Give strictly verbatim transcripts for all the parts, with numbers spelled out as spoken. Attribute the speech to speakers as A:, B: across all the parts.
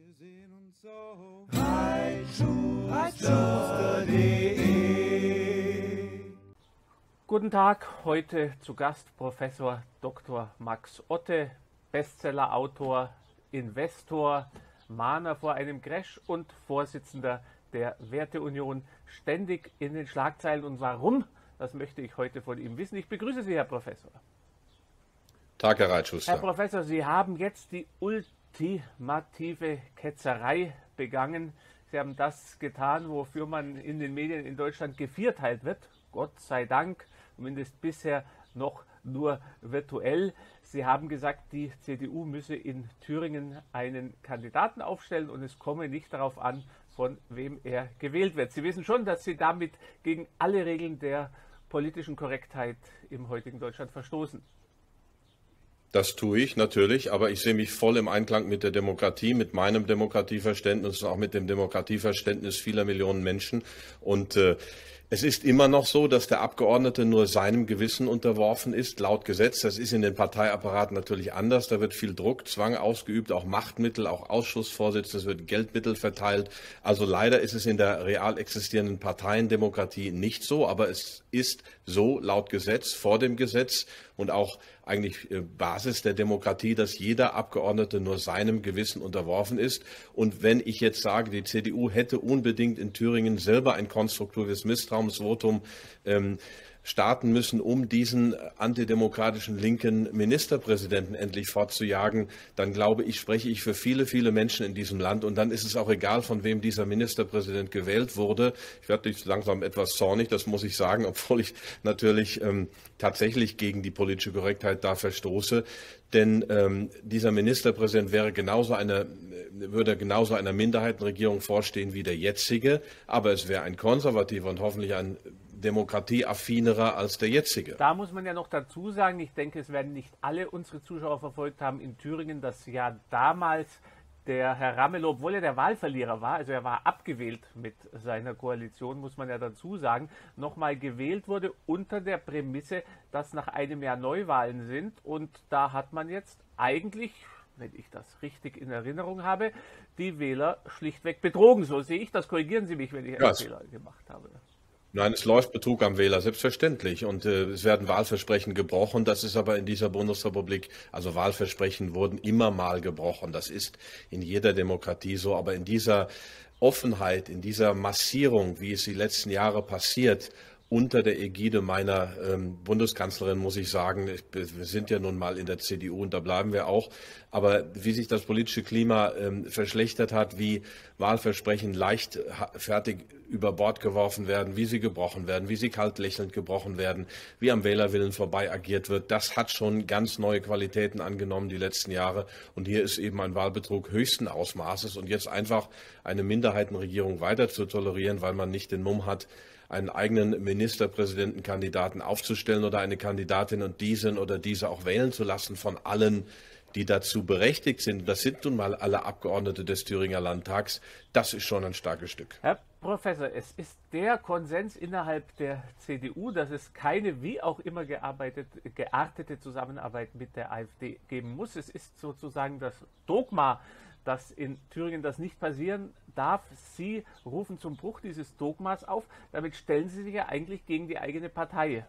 A: Wir sehen uns auf reitschuster punkt de.
B: Guten Tag, heute zu Gast Professor Doktor Max Otte, Bestsellerautor, Investor, Mahner vor einem Crash und Vorsitzender der Werteunion, ständig in den Schlagzeilen. Und warum? Das möchte ich heute von ihm wissen. Ich begrüße Sie, Herr Professor.
C: Tag, Herr Reitschuster.
B: Herr Professor, Sie haben jetzt die ultimative Ketzerei begangen. Sie haben das getan, wofür man in den Medien in Deutschland gevierteilt wird. Gott sei Dank, zumindest bisher noch nur virtuell. Sie haben gesagt, die C D U müsse in Thüringen einen Kandidaten aufstellen und es komme nicht darauf an, von wem er gewählt wird. Sie wissen schon, dass Sie damit gegen alle Regeln der politischen Korrektheit im heutigen Deutschland verstoßen.
C: Das tue ich natürlich, aber ich sehe mich voll im Einklang mit der Demokratie, mit meinem Demokratieverständnis und auch mit dem Demokratieverständnis vieler Millionen Menschen. Und äh, es ist immer noch so, dass der Abgeordnete nur seinem Gewissen unterworfen ist, laut Gesetz. Das ist in den Parteiapparaten natürlich anders. Da wird viel Druck, Zwang ausgeübt, auch Machtmittel, auch Ausschussvorsitz, es wird Geldmittel verteilt. Also leider ist es in der real existierenden Parteiendemokratie nicht so, aber es ist so laut Gesetz, vor dem Gesetz und auch eigentlich Basis der Demokratie, dass jeder Abgeordnete nur seinem Gewissen unterworfen ist. Und wenn ich jetzt sage, die C D U hätte unbedingt in Thüringen selber ein konstruktives Misstrauensvotum ähm, starten müssen, um diesen antidemokratischen linken Ministerpräsidenten endlich fortzujagen, dann glaube ich, spreche ich für viele, viele Menschen in diesem Land. Und dann ist es auch egal, von wem dieser Ministerpräsident gewählt wurde. Ich werde jetzt langsam etwas zornig, das muss ich sagen, obwohl ich natürlich ähm, tatsächlich gegen die politische Korrektheit da verstoße. Denn ähm, dieser Ministerpräsident wäre genauso eine, würde genauso einer Minderheitenregierung vorstehen wie der jetzige, aber es wäre ein konservativer und hoffentlich ein demokratieaffinerer als der jetzige.
B: Da muss man ja noch dazu sagen, ich denke, es werden nicht alle unsere Zuschauer verfolgt haben in Thüringen, dass ja damals der Herr Ramelow, obwohl er der Wahlverlierer war, also er war abgewählt mit seiner Koalition, muss man ja dazu sagen, nochmal gewählt wurde unter der Prämisse, dass nach einem Jahr Neuwahlen sind. Und da hat man jetzt eigentlich, wenn ich das richtig in Erinnerung habe, die Wähler schlichtweg betrogen. So sehe ich das. Korrigieren Sie mich, wenn ich einen
C: Was?
B: Fehler gemacht habe.
C: Nein, es läuft Betrug am Wähler, selbstverständlich. Und äh, es werden Wahlversprechen gebrochen. Das ist aber in dieser Bundesrepublik, also Wahlversprechen wurden immer mal gebrochen. Das ist in jeder Demokratie so. Aber in dieser Offenheit, in dieser Massierung, wie es die letzten Jahre passiert, unter der Ägide meiner ähm, Bundeskanzlerin, muss ich sagen, ich, wir sind ja nun mal in der C D U und da bleiben wir auch. Aber wie sich das politische Klima ähm, verschlechtert hat, wie Wahlversprechen leichtfertig über Bord geworfen werden, wie sie gebrochen werden, wie sie kalt lächelnd gebrochen werden, wie am Wählerwillen vorbei agiert wird, das hat schon ganz neue Qualitäten angenommen die letzten Jahre. Und hier ist eben ein Wahlbetrug höchsten Ausmaßes. Und jetzt einfach eine Minderheitenregierung weiter zu tolerieren, weil man nicht den Mumm hat, einen eigenen Ministerpräsidentenkandidaten aufzustellen oder eine Kandidatin und diesen oder diese auch wählen zu lassen von allen, die dazu berechtigt sind. Das sind nun mal alle Abgeordnete des Thüringer Landtags. Das ist schon ein starkes Stück.
B: Herr Professor, es ist der Konsens innerhalb der C D U, dass es keine wie auch immer gearbeitet, geartete Zusammenarbeit mit der AfD geben muss. Es ist sozusagen das Dogma, dass in Thüringen das nicht passieren darf. Sie rufen zum Bruch dieses Dogmas auf. Damit stellen Sie sich ja eigentlich gegen die eigene Partei.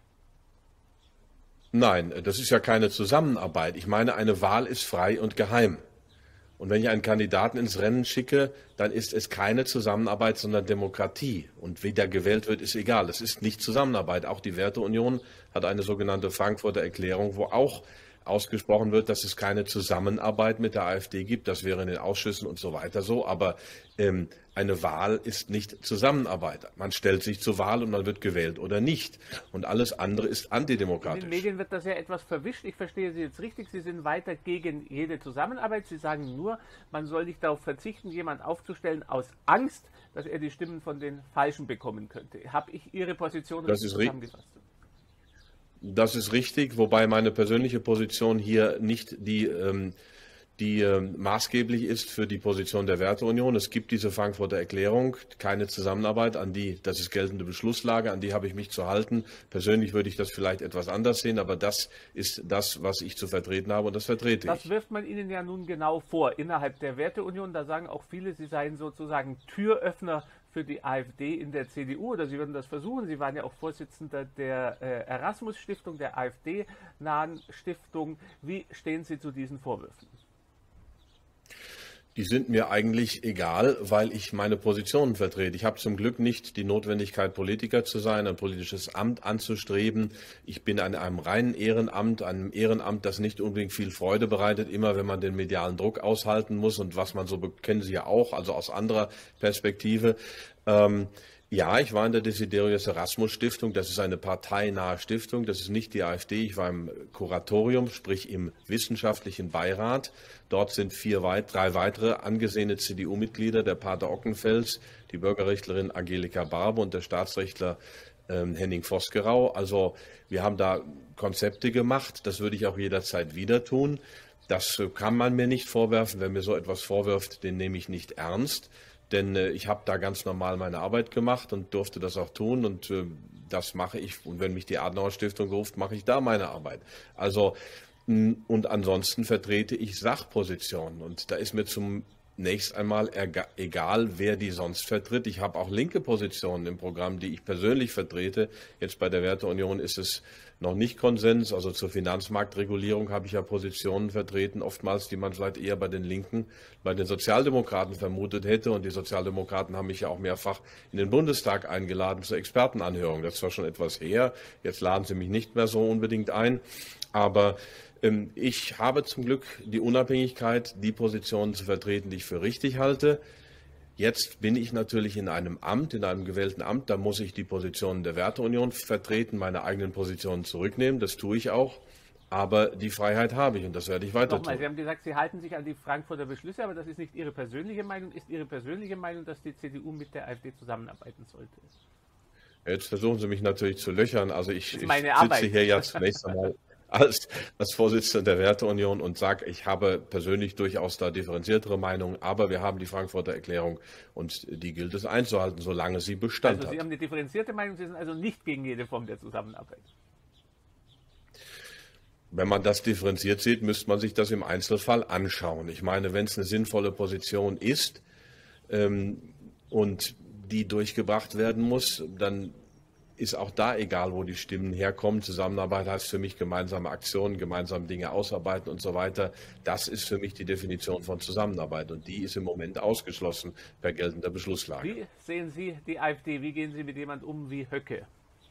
C: Nein, das ist ja keine Zusammenarbeit. Ich meine, eine Wahl ist frei und geheim. Und wenn ich einen Kandidaten ins Rennen schicke, dann ist es keine Zusammenarbeit, sondern Demokratie. Und wie der gewählt wird, ist egal. Es ist nicht Zusammenarbeit. Auch die Werteunion hat eine sogenannte Frankfurter Erklärung, wo auch ausgesprochen wird, dass es keine Zusammenarbeit mit der AfD gibt. Das wäre in den Ausschüssen und so weiter so. Aber ähm, eine Wahl ist nicht Zusammenarbeit. Man stellt sich zur Wahl und man wird gewählt oder nicht. Und alles andere ist antidemokratisch.
B: In den Medien wird das ja etwas verwischt. Ich verstehe Sie jetzt richtig. Sie sind weiter gegen jede Zusammenarbeit. Sie sagen nur, man soll nicht darauf verzichten, jemanden aufzustellen aus Angst, dass er die Stimmen von den Falschen bekommen könnte. Habe ich Ihre Position richtig zusammengefasst?
C: Das ist richtig, wobei meine persönliche Position hier nicht die ähm, die äh, maßgeblich ist für die Position der Werteunion. Es gibt diese Frankfurter Erklärung, keine Zusammenarbeit, an die, das ist geltende Beschlusslage, an die habe ich mich zu halten. Persönlich würde ich das vielleicht etwas anders sehen, aber das ist das, was ich zu vertreten habe und das vertrete
B: Das
C: ich.
B: wirft man Ihnen ja nun genau vor, innerhalb der Werteunion. Da sagen auch viele, Sie seien sozusagen Türöffner für die AfD in der C D U, oder Sie würden das versuchen. Sie waren ja auch Vorsitzender der äh, Erasmus-Stiftung, der AfD-nahen Stiftung. Wie stehen Sie zu diesen Vorwürfen?
C: Die sind mir eigentlich egal, weil ich meine Positionen vertrete. Ich habe zum Glück nicht die Notwendigkeit, Politiker zu sein, ein politisches Amt anzustreben. Ich bin an einem reinen Ehrenamt, einem Ehrenamt, das nicht unbedingt viel Freude bereitet, immer wenn man den medialen Druck aushalten muss und was man so, kennen Sie ja auch, also aus anderer Perspektive. Ähm, Ja, ich war in der Desiderius Erasmus Stiftung. Das ist eine parteinahe Stiftung. Das ist nicht die AfD. Ich war im Kuratorium, sprich im wissenschaftlichen Beirat. Dort sind vier, drei weitere angesehene C D U-Mitglieder, der Pater Ockenfels, die Bürgerrechtlerin Angelika Barbe und der Staatsrechtler ähm, Henning Vosgerau. Also wir haben da Konzepte gemacht. Das würde ich auch jederzeit wieder tun. Das kann man mir nicht vorwerfen. Wer mir so etwas vorwirft, den nehme ich nicht ernst. Denn äh, ich habe da ganz normal meine Arbeit gemacht und durfte das auch tun und äh, das mache ich. Und wenn mich die Adenauer Stiftung ruft, mache ich da meine Arbeit. Also mh, und ansonsten vertrete ich Sachpositionen und da ist mir zunächst einmal egal, wer die sonst vertritt. Ich habe auch linke Positionen im Programm, die ich persönlich vertrete. Jetzt bei der Werteunion ist es noch nicht Konsens. Also zur Finanzmarktregulierung habe ich ja Positionen vertreten, oftmals, die man vielleicht eher bei den Linken, bei den Sozialdemokraten vermutet hätte. Und die Sozialdemokraten haben mich ja auch mehrfach in den Bundestag eingeladen zur Expertenanhörung. Das ist zwar schon etwas her, jetzt laden sie mich nicht mehr so unbedingt ein, aber ähm, ich habe zum Glück die Unabhängigkeit, die Positionen zu vertreten, die ich für richtig halte. Jetzt bin ich natürlich in einem Amt, in einem gewählten Amt, da muss ich die Positionen der Werteunion vertreten, meine eigenen Positionen zurücknehmen, das tue ich auch, aber die Freiheit habe ich und das werde ich weiter
B: Nochmal,
C: tun.
B: Sie haben gesagt, Sie halten sich an die Frankfurter Beschlüsse, aber das ist nicht Ihre persönliche Meinung. Ist Ihre persönliche Meinung, dass die C D U mit der AfD zusammenarbeiten sollte?
C: Jetzt versuchen Sie mich natürlich zu löchern, also ich, ich sitze
B: Arbeit.
C: hier ja zunächst einmal als, als Vorsitzender der Werteunion und sage, ich habe persönlich durchaus da differenziertere Meinungen, aber wir haben die Frankfurter Erklärung und die gilt es einzuhalten, solange sie Bestand
B: Also Sie
C: hat.
B: haben eine differenzierte Meinung, Sie sind also nicht gegen jede Form der Zusammenarbeit.
C: Wenn man das differenziert sieht, müsste man sich das im Einzelfall anschauen. Ich meine, wenn es eine sinnvolle Position ist ähm, und die durchgebracht werden muss, dann ist auch da egal, wo die Stimmen herkommen. Zusammenarbeit heißt für mich gemeinsame Aktionen, gemeinsam Dinge ausarbeiten und so weiter. Das ist für mich die Definition von Zusammenarbeit und die ist im Moment ausgeschlossen per geltender Beschlusslage.
B: Wie sehen Sie die AfD? Wie gehen Sie mit jemand um wie Höcke?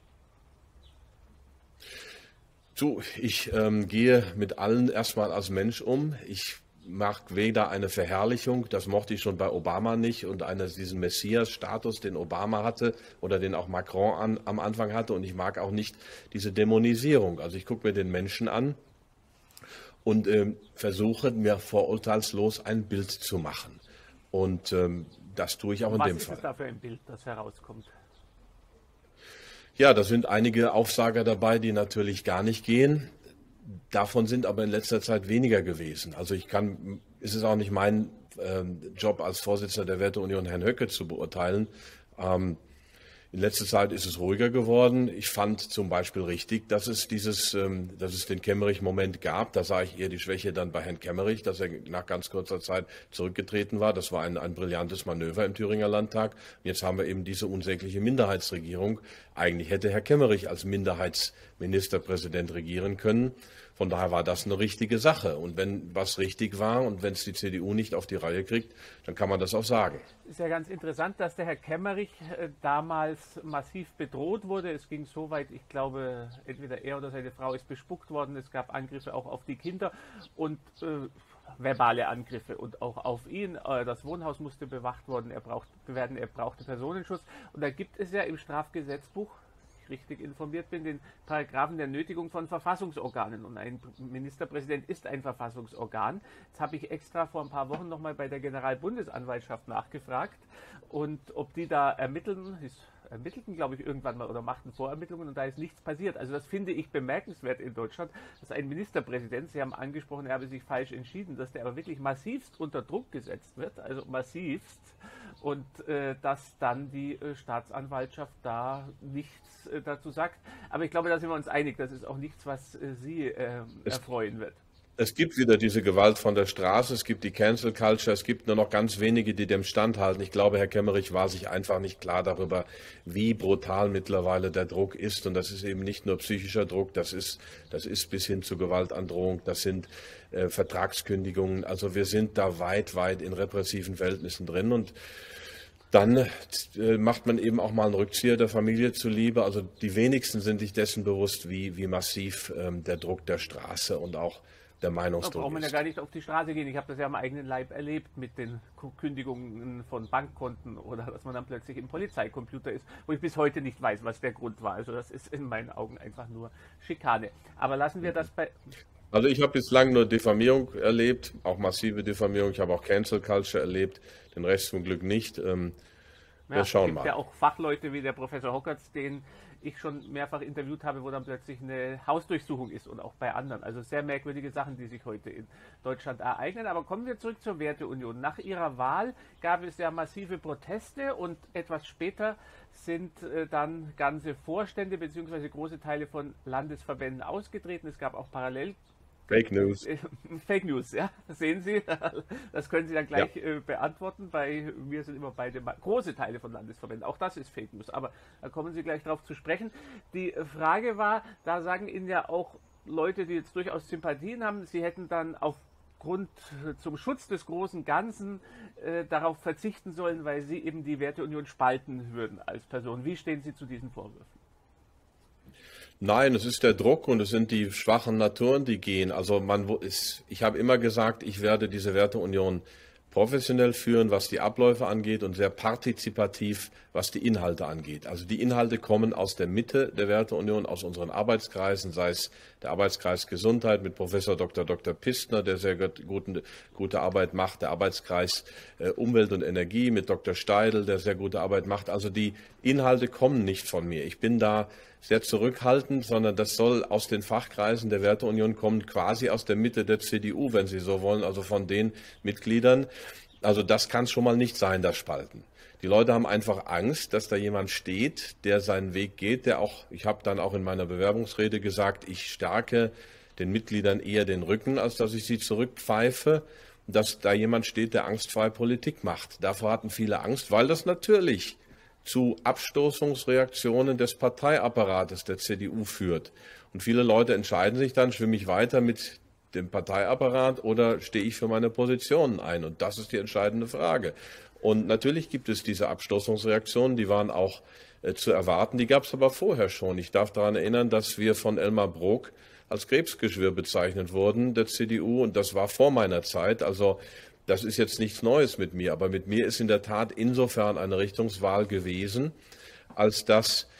C: So, ich ähm, gehe mit allen erstmal als Mensch um. Ich mag weder eine Verherrlichung, das mochte ich schon bei Obama nicht, und eine, diesen Messias-Status, den Obama hatte oder den auch Macron an, am Anfang hatte. Und ich mag auch nicht diese Dämonisierung. Also ich gucke mir den Menschen an und ähm, versuche mir vorurteilslos ein Bild zu machen. Und ähm, das tue ich auch in
B: Was
C: dem
B: ist
C: Fall.
B: es da für ein Bild, das herauskommt?
C: Ja, da sind einige Aufsager dabei, die natürlich gar nicht gehen. Davon sind aber in letzter Zeit weniger gewesen. Also ich kann, ist es auch nicht mein ähm, Job als Vorsitzender der Werteunion, Herrn Höcke zu beurteilen. Ähm, in letzter Zeit ist es ruhiger geworden. Ich fand zum Beispiel richtig, dass es dieses, ähm, dass es den Kemmerich-Moment gab. Da sah ich eher die Schwäche dann bei Herrn Kemmerich, dass er nach ganz kurzer Zeit zurückgetreten war. Das war ein, ein brillantes Manöver im Thüringer Landtag. Und jetzt haben wir eben diese unsägliche Minderheitsregierung. Eigentlich hätte Herr Kemmerich als Minderheitsministerpräsident regieren können. Von daher war das eine richtige Sache. Und wenn was richtig war und wenn es die C D U nicht auf die Reihe kriegt, dann kann man das auch sagen.
B: Es ist ja ganz interessant, dass der Herr Kemmerich äh, damals massiv bedroht wurde. Es ging so weit, ich glaube, entweder er oder seine Frau ist bespuckt worden. Es gab Angriffe auch auf die Kinder und äh, verbale Angriffe und auch auf ihn. Äh, das Wohnhaus musste bewacht worden, er braucht, werden, er brauchte Personenschutz. Und da gibt es ja im Strafgesetzbuch, richtig informiert bin, den Paragraphen der Nötigung von Verfassungsorganen. Und ein Ministerpräsident ist ein Verfassungsorgan. Jetzt habe ich extra vor ein paar Wochen nochmal bei der Generalbundesanwaltschaft nachgefragt und ob die da ermitteln, ist ermittelten, glaube ich, irgendwann mal oder machten Vorermittlungen und da ist nichts passiert. Also das finde ich bemerkenswert in Deutschland, dass ein Ministerpräsident, Sie haben angesprochen, er habe sich falsch entschieden, dass der aber wirklich massivst unter Druck gesetzt wird, also massivst, und äh, dass dann die äh, Staatsanwaltschaft da nichts äh, dazu sagt. Aber ich glaube, da sind wir uns einig, das ist auch nichts, was äh, Sie äh, erfreuen wird.
C: Es gibt wieder diese Gewalt von der Straße, es gibt die Cancel Culture, es gibt nur noch ganz wenige, die dem standhalten. Ich glaube, Herr Kemmerich war sich einfach nicht klar darüber, wie brutal mittlerweile der Druck ist. Und das ist eben nicht nur psychischer Druck, das ist, das ist bis hin zu Gewaltandrohung, das sind äh, Vertragskündigungen. Also wir sind da weit, weit in repressiven Verhältnissen drin. Und dann äh, macht man eben auch mal einen Rückzieher der Familie zuliebe. Also die wenigsten sind sich dessen bewusst, wie, wie massiv ähm, der Druck der Straße und auch der Meinungsdruck
B: Da braucht man ja
C: ist.
B: gar nicht auf die Straße gehen. Ich habe das ja am eigenen Leib erlebt mit den Kündigungen von Bankkonten oder dass man dann plötzlich im Polizeicomputer ist, wo ich bis heute nicht weiß, was der Grund war. Also das ist in meinen Augen einfach nur Schikane. Aber lassen wir das bei...
C: Also ich habe bislang nur Diffamierung erlebt, auch massive Diffamierung. Ich habe auch Cancel Culture erlebt, den Rest zum Glück nicht. Ähm, wir
B: Ja,
C: schauen
B: es gibt
C: mal.
B: ja auch Fachleute wie der Professor Hockertz, den ich schon mehrfach interviewt habe, wo dann plötzlich eine Hausdurchsuchung ist und auch bei anderen. Also sehr merkwürdige Sachen, die sich heute in Deutschland ereignen. Aber kommen wir zurück zur Werteunion. Nach ihrer Wahl gab es ja massive Proteste und etwas später sind äh, dann ganze Vorstände bzw. große Teile von Landesverbänden ausgetreten. Es gab auch parallel
C: Fake News.
B: Fake News, ja, sehen Sie, das können Sie dann gleich ja. äh, beantworten. Bei mir sind immer beide große Teile von Landesverbänden, auch das ist Fake News, aber da kommen Sie gleich drauf zu sprechen. Die Frage war, da sagen Ihnen ja auch Leute, die jetzt durchaus Sympathien haben, Sie hätten dann aufgrund zum Schutz des großen Ganzen äh, darauf verzichten sollen, weil Sie eben die Werteunion spalten würden als Person. Wie stehen Sie zu diesen Vorwürfen?
C: Nein, es ist der Druck und es sind die schwachen Naturen, die gehen. Also man ist, ich habe immer gesagt, ich werde diese Werteunion professionell führen, was die Abläufe angeht und sehr partizipativ, was die Inhalte angeht. Also die Inhalte kommen aus der Mitte der Werteunion, aus unseren Arbeitskreisen, sei es der Arbeitskreis Gesundheit mit Professor Doktor Doktor Pistner, der sehr gute, gute Arbeit macht, der Arbeitskreis äh, Umwelt und Energie mit Doktor Steidl, der sehr gute Arbeit macht. Also die Inhalte kommen nicht von mir. Ich bin da sehr zurückhaltend, sondern das soll aus den Fachkreisen der Werteunion kommen, quasi aus der Mitte der C D U, wenn Sie so wollen, also von den Mitgliedern. Also das kann es schon mal nicht sein, das Spalten. Die Leute haben einfach Angst, dass da jemand steht, der seinen Weg geht, der auch, ich habe dann auch in meiner Bewerbungsrede gesagt, ich stärke den Mitgliedern eher den Rücken, als dass ich sie zurückpfeife, dass da jemand steht, der angstfrei Politik macht. Davor hatten viele Angst, weil das natürlich zu Abstoßungsreaktionen des Parteiapparates der C D U führt. Und viele Leute entscheiden sich dann, schwimme ich weiter mit dem Parteiapparat oder stehe ich für meine Positionen ein? Und das ist die entscheidende Frage. Und natürlich gibt es diese Abstoßungsreaktionen, die waren auch äh, zu erwarten, die gab es aber vorher schon. Ich darf daran erinnern, dass wir von Elmar Brok als Krebsgeschwür bezeichnet wurden, der C D U, und das war vor meiner Zeit. Also das ist jetzt nichts Neues mit mir, aber mit mir ist in der Tat insofern eine Richtungswahl gewesen, als dass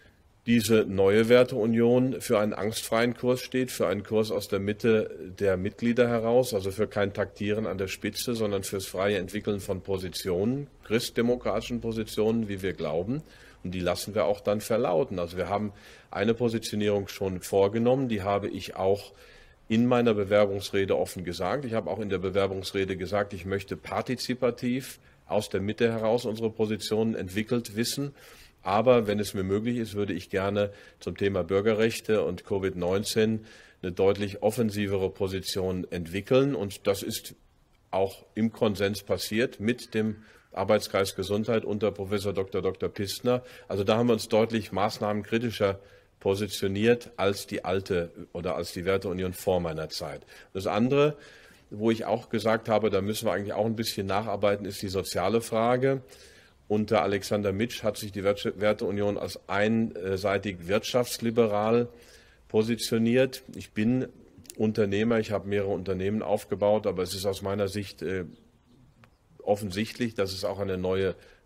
C: diese neue Werteunion für einen angstfreien Kurs steht, für einen Kurs aus der Mitte der Mitglieder heraus, also für kein Taktieren an der Spitze, sondern fürs freie Entwickeln von Positionen, christdemokratischen Positionen, wie wir glauben. Und die lassen wir auch dann verlauten. Also wir haben eine Positionierung schon vorgenommen, die habe ich auch in meiner Bewerbungsrede offen gesagt. Ich habe auch in der Bewerbungsrede gesagt, ich möchte partizipativ aus der Mitte heraus unsere Positionen entwickelt wissen. Aber wenn es mir möglich ist, würde ich gerne zum Thema Bürgerrechte und Covid neunzehn eine deutlich offensivere Position entwickeln. Und das ist auch im Konsens passiert mit dem Arbeitskreis Gesundheit unter Professor Doktor Doktor Pistner. Also da haben wir uns deutlich maßnahmenkritischer positioniert als die alte oder als die Werteunion vor meiner Zeit. Das andere, wo ich auch gesagt habe, da müssen wir eigentlich auch ein bisschen nacharbeiten, ist die soziale Frage. Unter Alexander Mitsch hat sich die Werteunion als einseitig wirtschaftsliberal positioniert. Ich bin Unternehmer, ich habe mehrere Unternehmen aufgebaut, aber es ist aus meiner Sicht äh, offensichtlich, dass es auch eine neue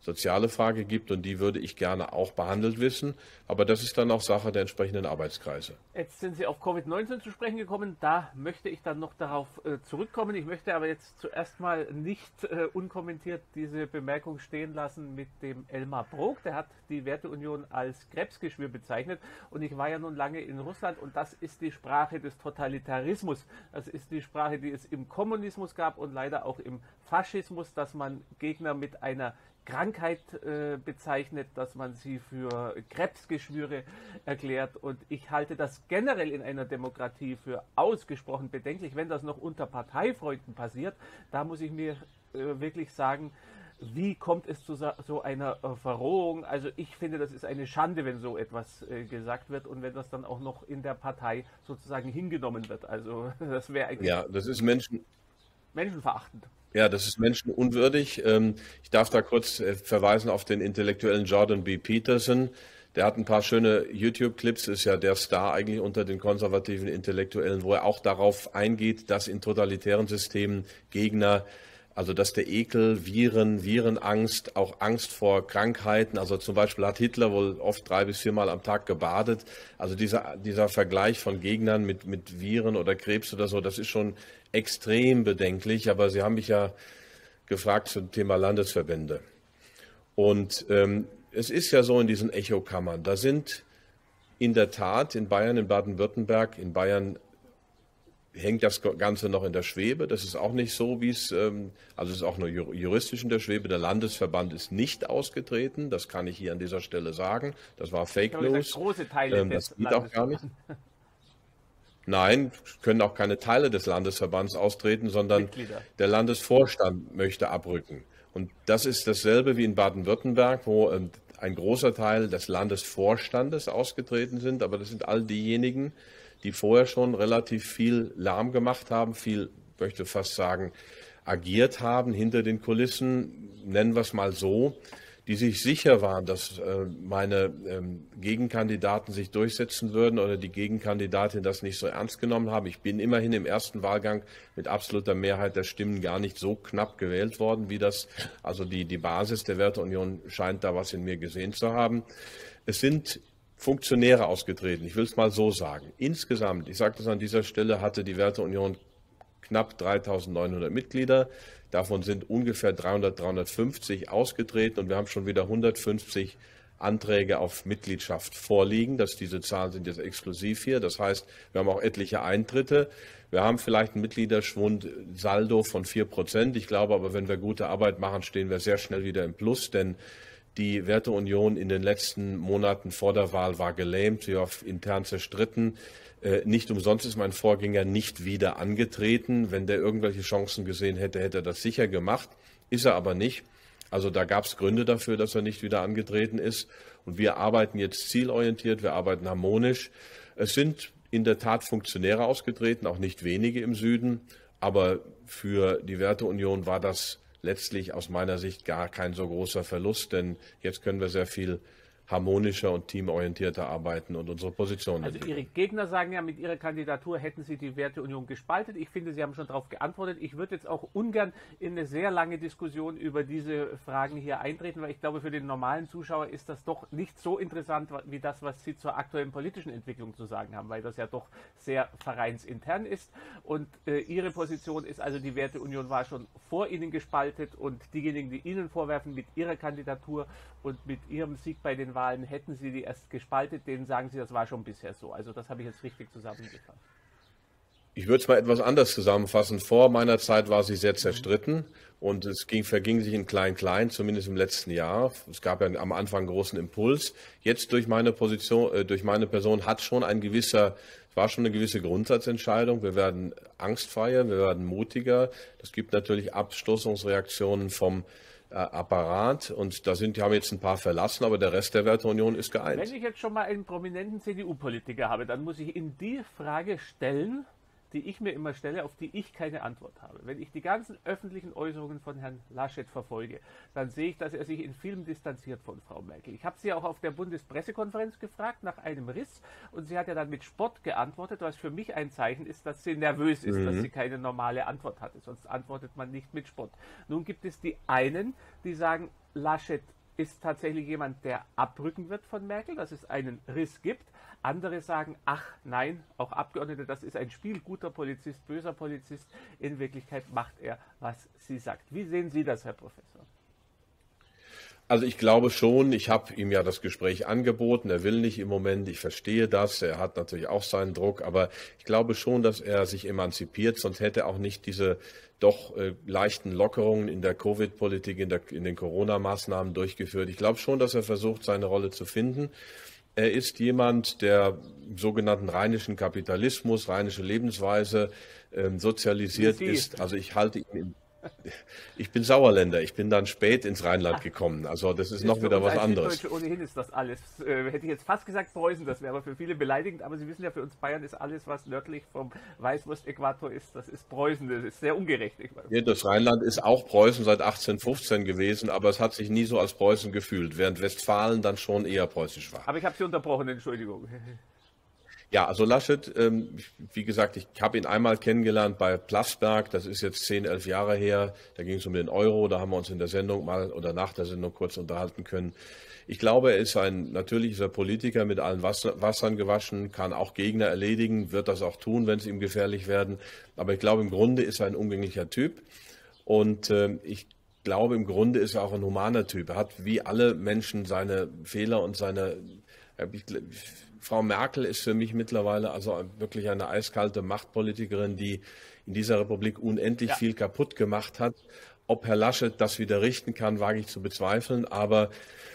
C: soziale Frage gibt und die würde ich gerne auch behandelt wissen. Aber das ist dann auch Sache der entsprechenden Arbeitskreise.
B: Jetzt sind Sie auf Covid neunzehn zu sprechen gekommen. Da möchte ich dann noch darauf äh, zurückkommen. Ich möchte aber jetzt zuerst mal nicht äh, unkommentiert diese Bemerkung stehen lassen mit dem Elmar Brok. Der hat die Werteunion als Krebsgeschwür bezeichnet. Und ich war ja nun lange in Russland und das ist die Sprache des Totalitarismus. Das ist die Sprache, die es im Kommunismus gab und leider auch im Faschismus, dass man Gegner mit einer Krankheit äh, bezeichnet, dass man sie für Krebsgeschwüre erklärt. Und ich halte das generell in einer Demokratie für ausgesprochen bedenklich, wenn das noch unter Parteifreunden passiert. Da muss ich mir äh, wirklich sagen, wie kommt es zu so einer äh, Verrohung? Also ich finde, das ist eine Schande, wenn so etwas äh, gesagt wird und wenn das dann auch noch in der Partei sozusagen hingenommen wird. Also das wäre eigentlich
C: Ja, das ist Menschen,
B: menschenverachtend.
C: ja, das ist menschenunwürdig. Ähm, Ich darf da kurz äh, verweisen auf den Intellektuellen Jordan B. Peterson. Der hat ein paar schöne YouTube-Clips, ist ja der Star eigentlich unter den konservativen Intellektuellen, wo er auch darauf eingeht, dass in totalitären Systemen Gegner, also dass der Ekel, Viren, Virenangst, auch Angst vor Krankheiten, also zum Beispiel hat Hitler wohl oft drei bis viermal am Tag gebadet. Also dieser, dieser Vergleich von Gegnern mit, mit Viren oder Krebs oder so, das ist schon extrem bedenklich. Aber Sie haben mich ja gefragt zum Thema Landesverbände. Und ähm, es ist ja so in diesen Echokammern, da sind in der Tat in Bayern, in Baden-Württemberg, in Bayern hängt das Ganze noch in der Schwebe. Das ist auch nicht so, wie es, ähm, also es ist auch nur juristisch in der Schwebe. Der Landesverband ist nicht ausgetreten. Das kann ich hier an dieser Stelle sagen. Das war Fake
B: Ich glaube,
C: News.
B: große Teile
C: Ähm,
B: des
C: das geht auch gar nicht. Nein, können auch keine Teile des Landesverbands austreten, sondern
B: Mitglieder.
C: der Landesvorstand möchte abrücken. Und das ist dasselbe wie in Baden-Württemberg, wo ähm, ein großer Teil des Landesvorstandes ausgetreten sind. Aber das sind all diejenigen, die vorher schon relativ viel Lärm gemacht haben, viel, möchte fast sagen, agiert haben hinter den Kulissen, nennen wir es mal so, die sich sicher waren, dass äh, meine ähm, Gegenkandidaten sich durchsetzen würden oder die Gegenkandidatin das nicht so ernst genommen haben. Ich bin immerhin im ersten Wahlgang mit absoluter Mehrheit der Stimmen gar nicht so knapp gewählt worden, wie das, also die, die Basis der Werteunion scheint da was in mir gesehen zu haben. Es sind Funktionäre ausgetreten, ich will es mal so sagen. Insgesamt, ich sage das an dieser Stelle, hatte die Werteunion knapp dreitausendneunhundert Mitglieder. Davon sind ungefähr dreihundert, dreihundertfünfzig ausgetreten und wir haben schon wieder hundertfünfzig Anträge auf Mitgliedschaft vorliegen. Das, diese Zahlen sind jetzt exklusiv hier. Das heißt, wir haben auch etliche Eintritte. Wir haben vielleicht einen Mitgliederschwund Saldo von vier Prozent. Ich glaube aber, wenn wir gute Arbeit machen, stehen wir sehr schnell wieder im Plus, denn die Werteunion in den letzten Monaten vor der Wahl war gelähmt, sie war intern zerstritten. Nicht umsonst ist mein Vorgänger nicht wieder angetreten. Wenn der irgendwelche Chancen gesehen hätte, hätte er das sicher gemacht. Ist er aber nicht. Also da gab es Gründe dafür, dass er nicht wieder angetreten ist. Und wir arbeiten jetzt zielorientiert, wir arbeiten harmonisch. Es sind in der Tat Funktionäre ausgetreten, auch nicht wenige im Süden. Aber für die Werteunion war das letztlich aus meiner Sicht gar kein so großer Verlust, denn jetzt können wir sehr viel harmonischer und teamorientierter arbeiten und unsere Position
B: Also
C: entwickeln.
B: Ihre Gegner sagen ja, mit Ihrer Kandidatur hätten Sie die Werteunion gespalten. Ich finde, Sie haben schon darauf geantwortet. Ich würde jetzt auch ungern in eine sehr lange Diskussion über diese Fragen hier eintreten, weil ich glaube, für den normalen Zuschauer ist das doch nicht so interessant wie das, was Sie zur aktuellen politischen Entwicklung zu sagen haben, weil das ja doch sehr vereinsintern ist. Und äh, Ihre Position ist also, die Werteunion war schon vor Ihnen gespaltet und diejenigen, die Ihnen vorwerfen, mit Ihrer Kandidatur und mit Ihrem Sieg bei den Wahlen hätten Sie die erst gespaltet, denen sagen Sie, das war schon bisher so. Also das habe ich jetzt richtig zusammengefasst.
C: Ich würde es mal etwas anders zusammenfassen. Vor meiner Zeit war sie sehr zerstritten und es ging, verging sich in Klein-Klein, zumindest im letzten Jahr. Es gab ja am Anfang einen großen Impuls. Jetzt durch meine Position, äh, durch meine Person hat schon ein gewisser, war schon eine gewisse Grundsatzentscheidung. Wir werden angstfreier, wir werden mutiger. Das gibt natürlich Abstoßungsreaktionen vom Apparat und da sind, die haben jetzt ein paar verlassen, aber der Rest der Werteunion ist geeint.
B: Wenn ich jetzt schon mal einen prominenten C D U-Politiker habe, dann muss ich Ihnen die Frage stellen, die ich mir immer stelle, auf die ich keine Antwort habe. Wenn ich die ganzen öffentlichen Äußerungen von Herrn Laschet verfolge, dann sehe ich, dass er sich in vielem distanziert von Frau Merkel. Ich habe sie auch auf der Bundespressekonferenz gefragt nach einem Riss und sie hat ja dann mit Spott geantwortet, was für mich ein Zeichen ist, dass sie nervös ist, mhm. dass sie keine normale Antwort hatte. Sonst antwortet man nicht mit Spott. Nun gibt es die einen, die sagen, Laschet ist tatsächlich jemand, der abrücken wird von Merkel, dass es einen Riss gibt. Andere sagen, ach nein, auch Abgeordnete, das ist ein Spiel, guter Polizist, böser Polizist. In Wirklichkeit macht er, was sie sagt. Wie sehen Sie das, Herr Professor?
C: Also ich glaube schon, ich habe ihm ja das Gespräch angeboten, er will nicht im Moment, ich verstehe das, er hat natürlich auch seinen Druck, aber ich glaube schon, dass er sich emanzipiert, sonst hätte er auch nicht diese doch äh, leichten Lockerungen in der Covid-Politik, in, der, in den Corona-Maßnahmen durchgeführt. Ich glaube schon, dass er versucht, seine Rolle zu finden. Er ist jemand, der im sogenannten rheinischen Kapitalismus, rheinische Lebensweise ähm, sozialisiert ist. Also ich halte ihn im Ich bin Sauerländer, ich bin dann spät ins Rheinland gekommen, also das ist, ist noch wieder was anderes.
B: Süddeutsche ohnehin ist das alles, äh, hätte ich jetzt fast gesagt Preußen, das wäre aber für viele beleidigend, aber Sie wissen ja, für uns Bayern ist alles, was nördlich vom Weißwurst-Äquator ist, das ist Preußen, das ist sehr ungerecht.
C: Ja, das Rheinland ist auch Preußen seit achtzehnhundertfünfzehn gewesen, aber es hat sich nie so als Preußen gefühlt, während Westfalen dann schon eher preußisch war.
B: Aber ich habe Sie unterbrochen, Entschuldigung.
C: Ja, also Laschet, ähm, wie gesagt, ich habe ihn einmal kennengelernt bei Plasberg, das ist jetzt zehn, elf Jahre her, da ging es um den Euro, da haben wir uns in der Sendung mal oder nach der Sendung kurz unterhalten können. Ich glaube, er ist ein natürlicher Politiker, mit allen Wasser, Wassern gewaschen, kann auch Gegner erledigen, wird das auch tun, wenn es ihm gefährlich werden. Aber ich glaube, im Grunde ist er ein umgänglicher Typ und äh, ich glaube, im Grunde ist er auch ein humaner Typ. Er hat wie alle Menschen seine Fehler und seine... Ich, Frau Merkel ist für mich mittlerweile also wirklich eine eiskalte Machtpolitikerin, die in dieser Republik unendlich ja. viel kaputt gemacht hat. Ob Herr Laschet das wieder richten kann, wage ich zu bezweifeln. Aber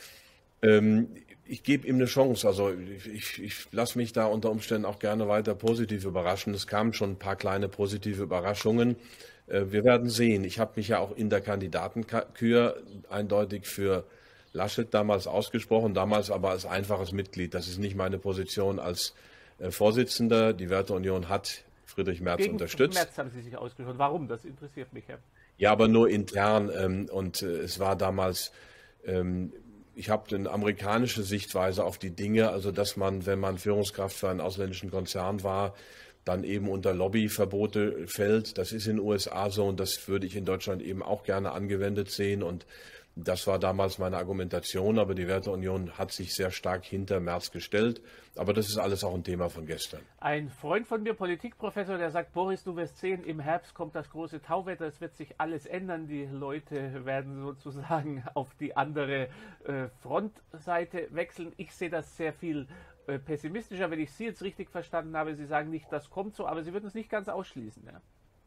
C: ähm, ich gebe ihm eine Chance. Also ich, ich, ich lasse mich da unter Umständen auch gerne weiter positiv überraschen. Es kamen schon ein paar kleine positive Überraschungen. Äh, wir werden sehen. Ich habe mich ja auch in der Kandidatenkür eindeutig für Laschet damals ausgesprochen, damals aber als einfaches Mitglied. Das ist nicht meine Position als äh, Vorsitzender. Die Werteunion hat Friedrich Merz
B: Gegen
C: unterstützt.
B: Merz haben Sie sich ausgesprochen. Warum? Das interessiert mich, Herr.
C: Ja, aber nur intern. Ähm, und äh, es war damals, ähm, ich habe eine amerikanische Sichtweise auf die Dinge, also dass man, wenn man Führungskraft für einen ausländischen Konzern war, dann eben unter Lobbyverbote fällt. Das ist in den U S A so und das würde ich in Deutschland eben auch gerne angewendet sehen. Und das war damals meine Argumentation, aber die Werteunion hat sich sehr stark hinter Merz gestellt. Aber das ist alles auch ein Thema von gestern.
B: Ein Freund von mir, Politikprofessor, der sagt, Boris, du wirst sehen, im Herbst kommt das große Tauwetter, es wird sich alles ändern. Die Leute werden sozusagen auf die andere äh, Frontseite wechseln. Ich sehe das sehr viel äh, pessimistischer, wenn ich Sie jetzt richtig verstanden habe. Sie sagen nicht, das kommt so, aber Sie würden es nicht ganz ausschließen. Ja?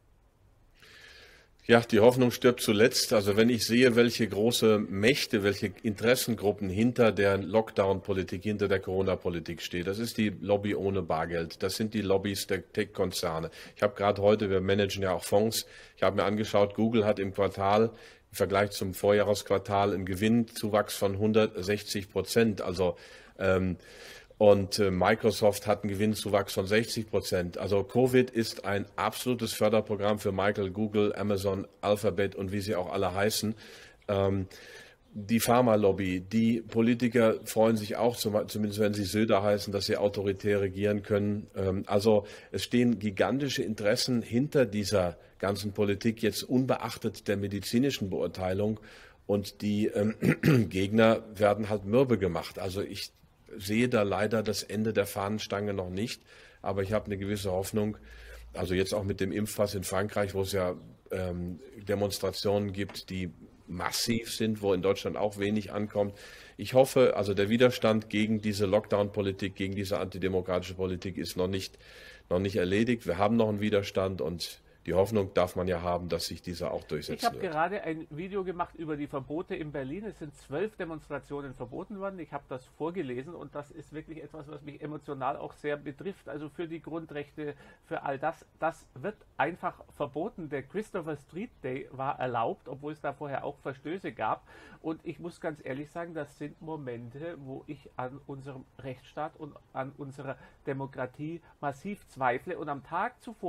C: Ja, die Hoffnung stirbt zuletzt. Also wenn ich sehe, welche große Mächte, welche Interessengruppen hinter der Lockdown-Politik, hinter der Corona-Politik stehen, das ist die Lobby ohne Bargeld. Das sind die Lobbys der Tech-Konzerne. Ich habe gerade heute, wir managen ja auch Fonds, ich habe mir angeschaut, Google hat im Quartal im Vergleich zum Vorjahresquartal einen Gewinnzuwachs von hundertsechzig Prozent. Also ähm, Und Microsoft hat einen Gewinnzuwachs von sechzig Prozent. Also Covid ist ein absolutes Förderprogramm für Michael, Google, Amazon, Alphabet und wie sie auch alle heißen. Ähm, die Pharmalobby, die Politiker freuen sich auch, zumindest wenn sie Söder heißen, dass sie autoritär regieren können. Ähm, also es stehen gigantische Interessen hinter dieser ganzen Politik, jetzt unbeachtet der medizinischen Beurteilung. Und die ähm, Gegner werden halt mürbe gemacht. Also ich sehe da leider das Ende der Fahnenstange noch nicht, aber ich habe eine gewisse Hoffnung, also jetzt auch mit dem Impfpass in Frankreich, wo es ja ähm, Demonstrationen gibt, die massiv sind, wo in Deutschland auch wenig ankommt. Ich hoffe, also der Widerstand gegen diese Lockdown-Politik, gegen diese antidemokratische Politik ist noch nicht, noch nicht erledigt. Wir haben noch einen Widerstand und die Hoffnung darf man ja haben, dass sich dieser auch durchsetzen
B: Ich habe
C: wird.
B: gerade ein Video gemacht über die Verbote in Berlin. Es sind zwölf Demonstrationen verboten worden. Ich habe das vorgelesen und das ist wirklich etwas, was mich emotional auch sehr betrifft. Also für die Grundrechte, für all das, das wird einfach verboten. Der Christopher Street Day war erlaubt, obwohl es da vorher auch Verstöße gab. Und ich muss ganz ehrlich sagen, das sind Momente, wo ich an unserem Rechtsstaat und an unserer Demokratie massiv zweifle. Und am Tag zuvor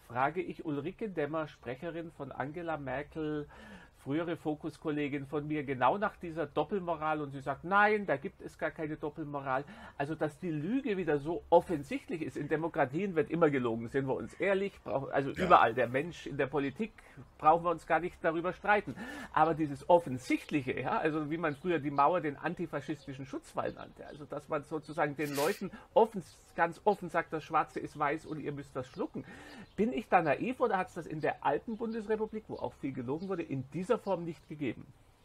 B: frage ich Ulrike Demmer, Sprecherin von Angela Merkel, frühere Fokus-Kollegin von mir, genau nach dieser Doppelmoral, und sie sagt, nein, da gibt es gar keine Doppelmoral. Also, dass die Lüge wieder so offensichtlich ist. In Demokratien wird immer gelogen, sind wir uns ehrlich, also ja. Überall, der Mensch in der Politik, brauchen wir uns gar nicht darüber streiten. Aber dieses Offensichtliche, ja, also wie man früher die Mauer den antifaschistischen Schutzwall nannte, also dass man sozusagen den Leuten offen, ganz offen sagt, das Schwarze ist weiß und ihr müsst das schlucken. Bin ich da naiv oder hat es das in der alten Bundesrepublik, wo auch viel gelogen wurde, in dieser Form nicht gegeben?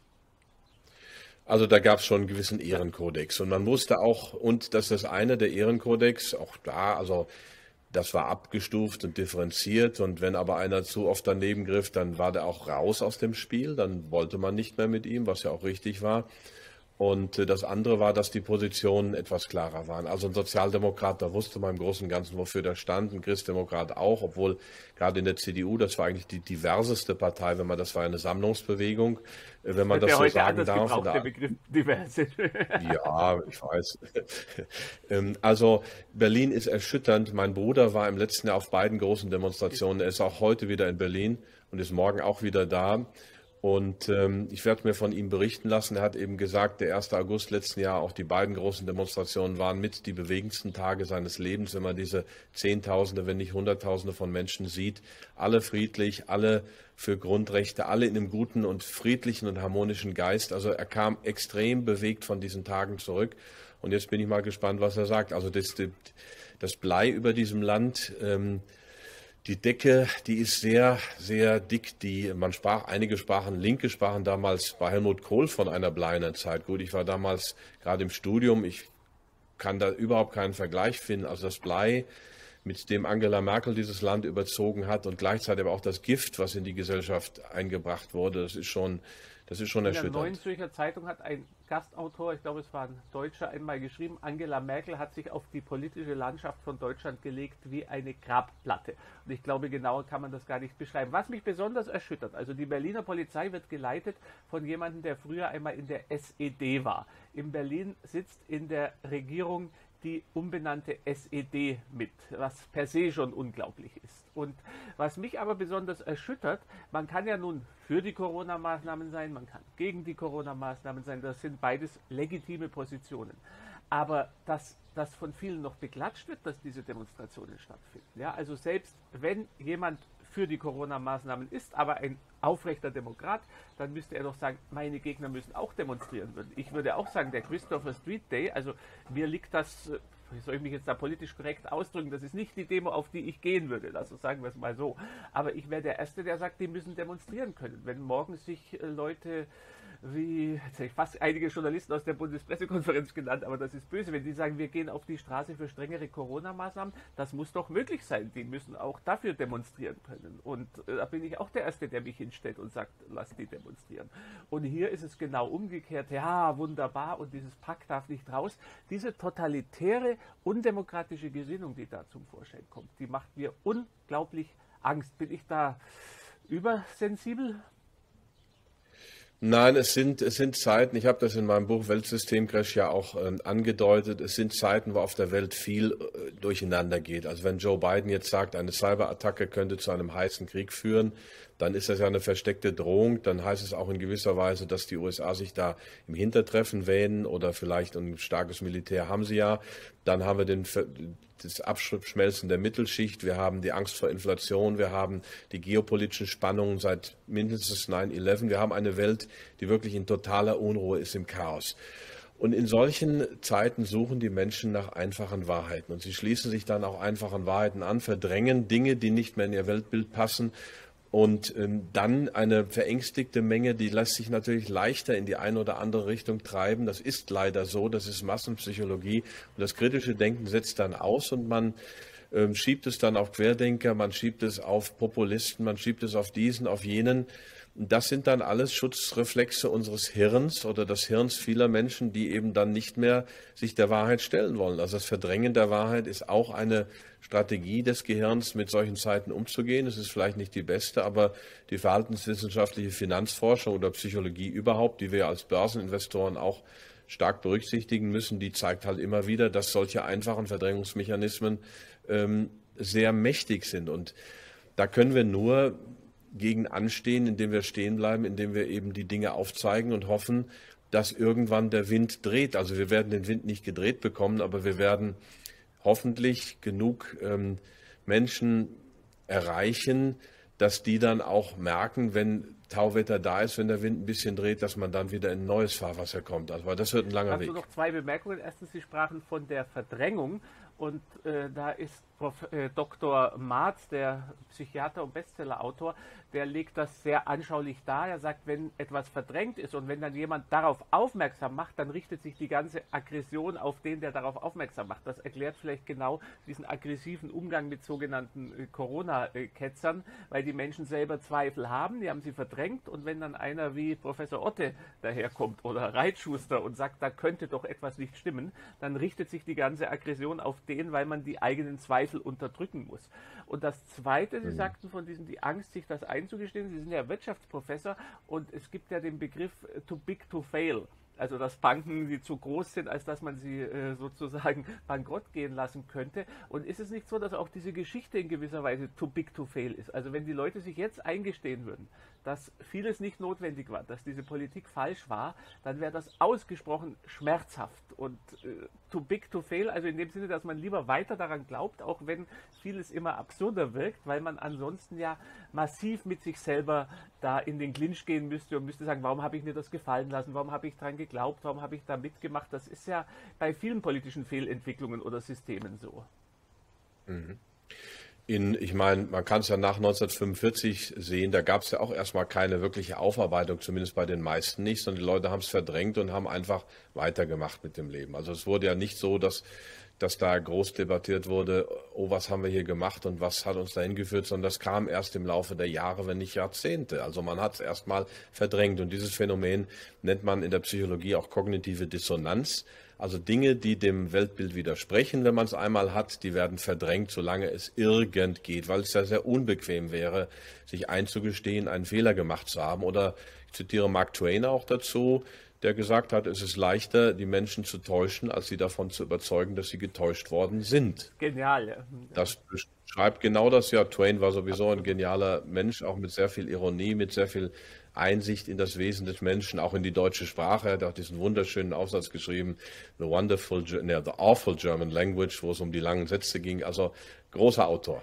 C: Also da gab es schon einen gewissen Ehrenkodex und man wusste auch, und das ist einer der Ehrenkodex, auch da, also das war abgestuft und differenziert, und wenn aber einer zu oft daneben griff, dann war der auch raus aus dem Spiel, dann wollte man nicht mehr mit ihm, was ja auch richtig war. Und das andere war, dass die Positionen etwas klarer waren. Also ein Sozialdemokrat, da wusste man im Großen und Ganzen, wofür der stand, ein Christdemokrat auch, obwohl gerade in der C D U, das war eigentlich die diverseste Partei, wenn man, das war eine Sammlungsbewegung, wenn man das, das so sagen darf.
B: Gebraucht, der Begriff diverse.
C: Ja, ich weiß. Also Berlin ist erschütternd. Mein Bruder war im letzten Jahr auf beiden großen Demonstrationen. Er ist auch heute wieder in Berlin und ist morgen auch wieder da. Und ähm, ich werde mir von ihm berichten lassen. Er hat eben gesagt, der erste August letzten Jahr, auch die beiden großen Demonstrationen waren mit die bewegendsten Tage seines Lebens, wenn man diese Zehntausende, wenn nicht Hunderttausende von Menschen sieht. Alle friedlich, alle für Grundrechte, alle in einem guten und friedlichen und harmonischen Geist. Also er kam extrem bewegt von diesen Tagen zurück. Und jetzt bin ich mal gespannt, was er sagt. Also das, das Blei über diesem Land, ähm, die Decke, die ist sehr, sehr dick. Die, man sprach, einige sprachen, Linke sprachen damals bei Helmut Kohl von einer bleiernen Zeit. Gut, ich war damals gerade im Studium. Ich kann da überhaupt keinen Vergleich finden. Also das Blei, mit dem Angela Merkel dieses Land überzogen hat, und gleichzeitig aber auch das Gift, was in die Gesellschaft eingebracht wurde, das ist schon, das ist schon erschütternd.
B: In der Neuen Zürcher Zeitung hat ein Gastautor, ich glaube es war ein Deutscher, einmal geschrieben, Angela Merkel hat sich auf die politische Landschaft von Deutschland gelegt wie eine Grabplatte. Und ich glaube, genauer kann man das gar nicht beschreiben. Was mich besonders erschüttert, also die Berliner Polizei wird geleitet von jemandem, der früher einmal in der S E D war. In Berlin sitzt in der Regierung die umbenannte S E D mit, was per se schon unglaublich ist. Und was mich aber besonders erschüttert, man kann ja nun für die Corona-Maßnahmen sein, man kann gegen die Corona-Maßnahmen sein, das sind beides legitime Positionen. Aber dass das von vielen noch beklatscht wird, dass diese Demonstrationen stattfinden. Ja, also selbst wenn jemand für die Corona-Maßnahmen ist, aber ein aufrechter Demokrat, dann müsste er doch sagen, meine Gegner müssen auch demonstrieren würden. Ich würde auch sagen, der Christopher Street Day, also mir liegt das, wie soll ich mich jetzt da politisch korrekt ausdrücken, das ist nicht die Demo, auf die ich gehen würde, also sagen wir es mal so. Aber ich wäre der Erste, der sagt, die müssen demonstrieren können. Wenn morgen sich Leute wie, jetzt habe ich fast einige Journalisten aus der Bundespressekonferenz genannt, aber das ist böse, wenn die sagen, wir gehen auf die Straße für strengere Corona-Maßnahmen, das muss doch möglich sein. Die müssen auch dafür demonstrieren können. Und äh, da bin ich auch der Erste, der mich hinstellt und sagt, lass die demonstrieren. Und hier ist es genau umgekehrt. Ja, wunderbar, und dieses Pack darf nicht raus. Diese totalitäre, undemokratische Gesinnung, die da zum Vorschein kommt, die macht mir unglaublich Angst. Bin ich da übersensibel?
C: Nein, es sind, es sind Zeiten, ich habe das in meinem Buch Weltsystemcrash ja auch äh, angedeutet, es sind Zeiten, wo auf der Welt viel äh, durcheinander geht. Also wenn Joe Biden jetzt sagt, eine Cyberattacke könnte zu einem heißen Krieg führen, dann ist das ja eine versteckte Drohung. Dann heißt es auch in gewisser Weise, dass die U S A sich da im Hintertreffen wähnen, oder vielleicht ein starkes Militär haben sie ja. Dann haben wir den, das Abschmelzen der Mittelschicht, wir haben die Angst vor Inflation, wir haben die geopolitischen Spannungen seit mindestens neun elf. Wir haben eine Welt, die wirklich in totaler Unruhe ist, im Chaos. Und in solchen Zeiten suchen die Menschen nach einfachen Wahrheiten. Und sie schließen sich dann auch einfachen Wahrheiten an, verdrängen Dinge, die nicht mehr in ihr Weltbild passen. Und ähm, dann eine verängstigte Menge, die lässt sich natürlich leichter in die eine oder andere Richtung treiben. Das ist leider so, das ist Massenpsychologie. Und das kritische Denken setzt dann aus, und man ähm, schiebt es dann auf Querdenker, man schiebt es auf Populisten, man schiebt es auf diesen, auf jenen. Das sind dann alles Schutzreflexe unseres Hirns oder des Hirns vieler Menschen, die eben dann nicht mehr sich der Wahrheit stellen wollen. Also das Verdrängen der Wahrheit ist auch eine Strategie des Gehirns, mit solchen Zeiten umzugehen. Es ist vielleicht nicht die beste, aber die verhaltenswissenschaftliche Finanzforschung oder Psychologie überhaupt, die wir als Börseninvestoren auch stark berücksichtigen müssen, die zeigt halt immer wieder, dass solche einfachen Verdrängungsmechanismen ähm, sehr mächtig sind. Und da können wir nur gegen anstehen, indem wir stehen bleiben, indem wir eben die Dinge aufzeigen und hoffen, dass irgendwann der Wind dreht. Also wir werden den Wind nicht gedreht bekommen, aber wir werden hoffentlich genug ähm, Menschen erreichen, dass die dann auch merken, wenn Tauwetter da ist, wenn der Wind ein bisschen dreht, dass man dann wieder in ein neues Fahrwasser kommt. Also das wird ein langer
B: Dazu
C: Weg.
B: noch zwei Bemerkungen. Erstens, Sie sprachen von der Verdrängung und äh, da ist Prof, äh, Doktor Marz, der Psychiater und Bestsellerautor, der legt das sehr anschaulich dar. Er sagt, wenn etwas verdrängt ist und wenn dann jemand darauf aufmerksam macht, dann richtet sich die ganze Aggression auf den, der darauf aufmerksam macht. Das erklärt vielleicht genau diesen aggressiven Umgang mit sogenannten äh, Corona-Ketzern, weil die Menschen selber Zweifel haben, die haben sie verdrängt und wenn dann einer wie Professor Otte daherkommt oder Reitschuster und sagt, da könnte doch etwas nicht stimmen, dann richtet sich die ganze Aggression auf den, weil man die eigenen Zweifel unterdrücken muss. Und das Zweite, Sie sagten von diesem, die Angst, sich das einzugestehen, Sie sind ja Wirtschaftsprofessor und es gibt ja den Begriff too big to fail. Also dass Banken, die zu groß sind, als dass man sie äh, sozusagen bankrott gehen lassen könnte. Und ist es nicht so, dass auch diese Geschichte in gewisser Weise too big to fail ist? Also wenn die Leute sich jetzt eingestehen würden, dass vieles nicht notwendig war, dass diese Politik falsch war, dann wäre das ausgesprochen schmerzhaft und äh, too big to fail, also in dem Sinne, dass man lieber weiter daran glaubt, auch wenn vieles immer absurder wirkt, weil man ansonsten ja massiv mit sich selber da in den Clinch gehen müsste und müsste sagen, warum habe ich mir das gefallen lassen, warum habe ich dran geglaubt, warum habe ich da mitgemacht. Das ist ja bei vielen politischen Fehlentwicklungen oder Systemen so.
C: Mhm. In, ich meine, man kann es ja nach neunzehnhundertfünfundvierzig sehen, da gab es ja auch erstmal keine wirkliche Aufarbeitung, zumindest bei den meisten nicht, sondern die Leute haben es verdrängt und haben einfach weitergemacht mit dem Leben. Also es wurde ja nicht so, dass, dass da groß debattiert wurde, oh, was haben wir hier gemacht und was hat uns dahin geführt, sondern das kam erst im Laufe der Jahre, wenn nicht Jahrzehnte. Also man hat es erstmal verdrängt und dieses Phänomen nennt man in der Psychologie auch kognitive Dissonanz. Also Dinge, die dem Weltbild widersprechen, wenn man es einmal hat, die werden verdrängt, solange es irgend geht, weil es ja sehr unbequem wäre, sich einzugestehen, einen Fehler gemacht zu haben. Oder ich zitiere Mark Twain auch dazu, der gesagt hat, es ist leichter, die Menschen zu täuschen, als sie davon zu überzeugen, dass sie getäuscht worden sind.
B: Genial. Ja.
C: Das beschreibt genau das ja. Twain war sowieso ein genialer Mensch, auch mit sehr viel Ironie, mit sehr viel Einsicht in das Wesen des Menschen, auch in die deutsche Sprache. Er hat auch diesen wunderschönen Aufsatz geschrieben, The Wonderful, ne, The Awful German Language, wo es um die langen Sätze ging. Also großer Autor.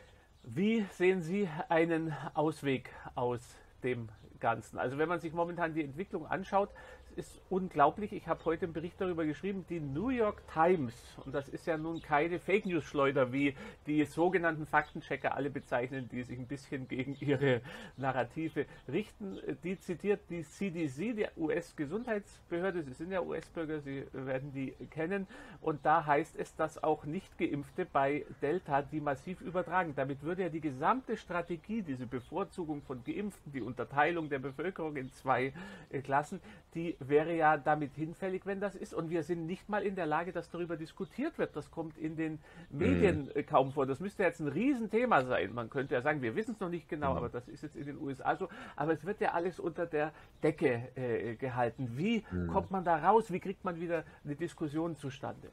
B: Wie sehen Sie einen Ausweg aus dem Ganzen? Also wenn man sich momentan die Entwicklung anschaut, ist unglaublich. Ich habe heute einen Bericht darüber geschrieben, die New York Times, und das ist ja nun keine Fake-News-Schleuder, wie die sogenannten Faktenchecker alle bezeichnen, die sich ein bisschen gegen ihre Narrative richten. Die zitiert die C D C, die U S-Gesundheitsbehörde. Sie sind ja U S-Bürger, Sie werden die kennen. Und da heißt es, dass auch Nicht-Geimpfte bei Delta die massiv übertragen. Damit würde ja die gesamte Strategie, diese Bevorzugung von Geimpften, die Unterteilung der Bevölkerung in zwei äh, Klassen, die wäre ja damit hinfällig, wenn das ist. Und wir sind nicht mal in der Lage, dass darüber diskutiert wird. Das kommt in den Medien mhm. kaum vor. Das müsste jetzt ein Riesenthema sein. Man könnte ja sagen, wir wissen es noch nicht genau, mhm. aber das ist jetzt in den U S A so. Aber es wird ja alles unter der Decke äh, gehalten. Wie mhm. kommt man da raus? Wie kriegt man wieder eine Diskussion zustande?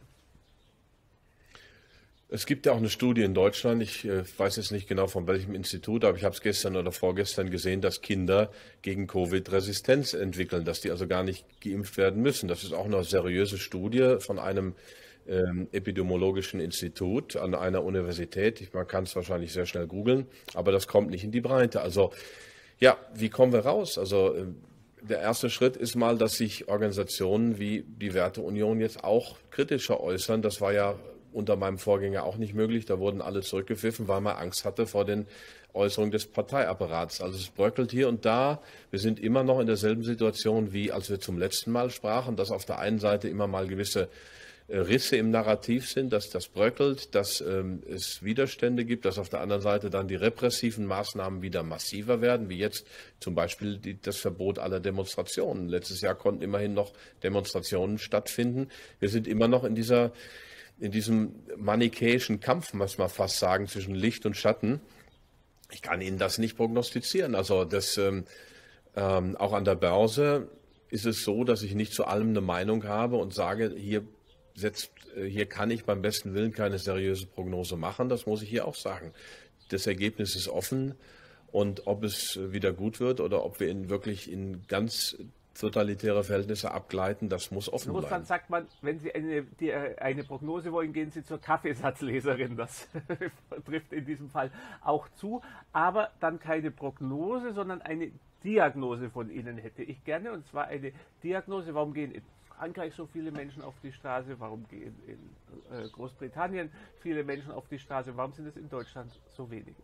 C: Es gibt ja auch eine Studie in Deutschland, ich äh, weiß jetzt nicht genau von welchem Institut, aber ich habe es gestern oder vorgestern gesehen, dass Kinder gegen Covid Resistenz entwickeln, dass die also gar nicht geimpft werden müssen. Das ist auch eine seriöse Studie von einem ähm, epidemiologischen Institut an einer Universität. Ich, man kann es wahrscheinlich sehr schnell googeln, aber das kommt nicht in die Breite. Also ja, wie kommen wir raus? Also äh, der erste Schritt ist mal, dass sich Organisationen wie die Werteunion jetzt auch kritischer äußern. Das war ja unter meinem Vorgänger auch nicht möglich. Da wurden alle zurückgepfiffen, weil man Angst hatte vor den Äußerungen des Parteiapparats. Also es bröckelt hier und da. Wir sind immer noch in derselben Situation, wie als wir zum letzten Mal sprachen, dass auf der einen Seite immer mal gewisse Risse im Narrativ sind, dass das bröckelt, dass ähm, es Widerstände gibt, dass auf der anderen Seite dann die repressiven Maßnahmen wieder massiver werden, wie jetzt zum Beispiel die, das Verbot aller Demonstrationen. Letztes Jahr konnten immerhin noch Demonstrationen stattfinden. Wir sind immer noch in dieser in diesem manichäischen Kampf, muss man fast sagen, zwischen Licht und Schatten. Ich kann Ihnen das nicht prognostizieren. Also das, ähm, ähm, auch an der Börse ist es so, dass ich nicht zu allem eine Meinung habe und sage, hier, setzt, hier kann ich beim besten Willen keine seriöse Prognose machen. Das muss ich hier auch sagen. das Ergebnis ist offen und ob es wieder gut wird oder ob wir in wirklich in ganz totalitäre Verhältnisse abgleiten, das muss offen
B: In Russland
C: bleiben.
B: sagt man, wenn Sie eine, die, eine Prognose wollen, gehen Sie zur Kaffeesatzleserin. Das trifft in diesem Fall auch zu. Aber dann keine Prognose, sondern eine Diagnose von Ihnen hätte ich gerne. Und zwar eine Diagnose, warum gehen in Frankreich so viele Menschen auf die Straße, warum gehen in äh, Großbritannien viele Menschen auf die Straße, warum sind es in Deutschland so wenige?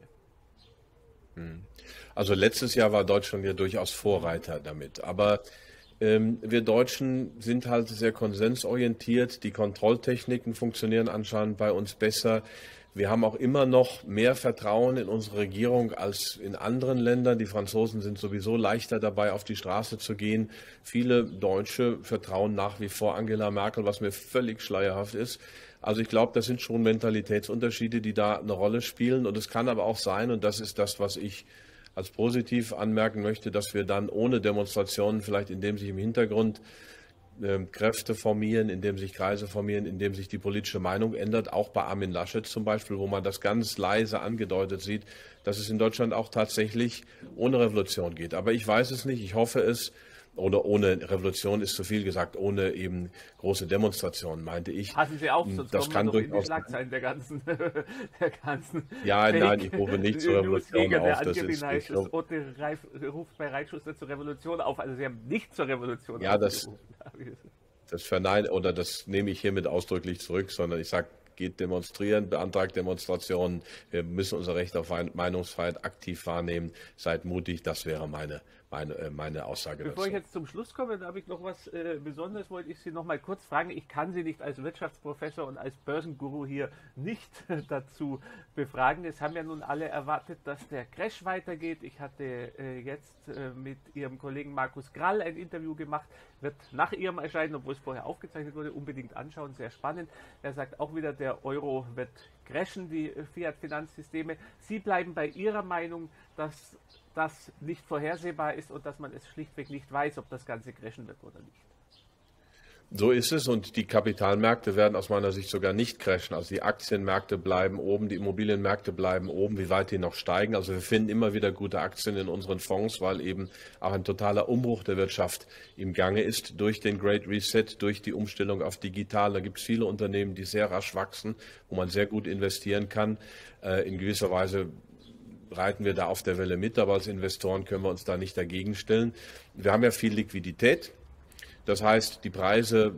C: Also letztes Jahr war Deutschland ja durchaus Vorreiter damit. Aber ähm, wir Deutschen sind halt sehr konsensorientiert. Die Kontrolltechniken funktionieren anscheinend bei uns besser. Wir haben auch immer noch mehr Vertrauen in unsere Regierung als in anderen Ländern. Die Franzosen sind sowieso leichter dabei, auf die Straße zu gehen. Viele Deutsche vertrauen nach wie vor Angela Merkel, was mir völlig schleierhaft ist. Also ich glaube, das sind schon Mentalitätsunterschiede, die da eine Rolle spielen. Und es kann aber auch sein, und das ist das, was ich als positiv anmerken möchte, dass wir dann ohne Demonstrationen, vielleicht indem sich im Hintergrund äh, Kräfte formieren, indem sich Kreise formieren, indem sich die politische Meinung ändert, auch bei Armin Laschet zum Beispiel, wo man das ganz leise angedeutet sieht, dass es in Deutschland auch tatsächlich ohne Revolution geht. Aber ich weiß es nicht, ich hoffe es. Oder ohne Revolution ist zu viel gesagt, ohne eben große Demonstrationen, meinte ich.
B: Passen Sie auf, sonst
C: das
B: kommen
C: kann
B: wir noch in die
C: durchaus
B: Schlagzeilen der ganzen, der ganzen
C: Ja,
B: Fake
C: nein, ich rufe nicht zur Revolution
B: Newsleaker, der
C: auf. Das
B: angeblich
C: ist
B: heißt,
C: nicht
B: es
C: so.
B: Otte Reif ruft bei Reitschuster zur Revolution auf. Also Sie haben nicht zur Revolution
C: Ja, das-
B: aufgerufen.
C: Das verneine oder das nehme ich hiermit ausdrücklich zurück, sondern ich sage, geht demonstrieren, beantragt Demonstrationen. Wir müssen unser Recht auf Meinungsfreiheit aktiv wahrnehmen. Seid mutig, das wäre meine, meine, äh, meine Aussage
B: Bevor ich
C: dazu.
B: jetzt zum Schluss komme, da habe ich noch was äh, Besonderes, wollte ich Sie noch mal kurz fragen. Ich kann Sie nicht als Wirtschaftsprofessor und als Börsenguru hier nicht dazu befragen. Es haben ja nun alle erwartet, dass der Crash weitergeht. Ich hatte äh, jetzt äh, mit Ihrem Kollegen Markus Grall ein Interview gemacht, wird nach Ihrem Erscheinen, obwohl es vorher aufgezeichnet wurde, unbedingt anschauen, sehr spannend. Er sagt auch wieder, der Euro wird crashen, die Fiat-Finanzsysteme. Sie bleiben bei Ihrer Meinung, dass das nicht vorhersehbar ist und dass man es schlichtweg nicht weiß, ob das Ganze crashen wird oder nicht.
C: So ist es und die Kapitalmärkte werden aus meiner Sicht sogar nicht crashen. Also die Aktienmärkte bleiben oben, die Immobilienmärkte bleiben oben, wie weit die noch steigen. Also wir finden immer wieder gute Aktien in unseren Fonds, weil eben auch ein totaler Umbruch der Wirtschaft im Gange ist durch den Great Reset, durch die Umstellung auf digital. Da gibt es viele Unternehmen, die sehr rasch wachsen, wo man sehr gut investieren kann. In gewisser Weise reiten wir da auf der Welle mit, aber als Investoren können wir uns da nicht dagegen stellen. Wir haben ja viel Liquidität. Das heißt, die Preise,